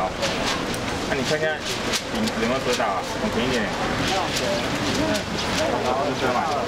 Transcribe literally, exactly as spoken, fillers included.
好，那你看一下影子有没有遮到啊？往前一点。嗯，好，就遮嘛。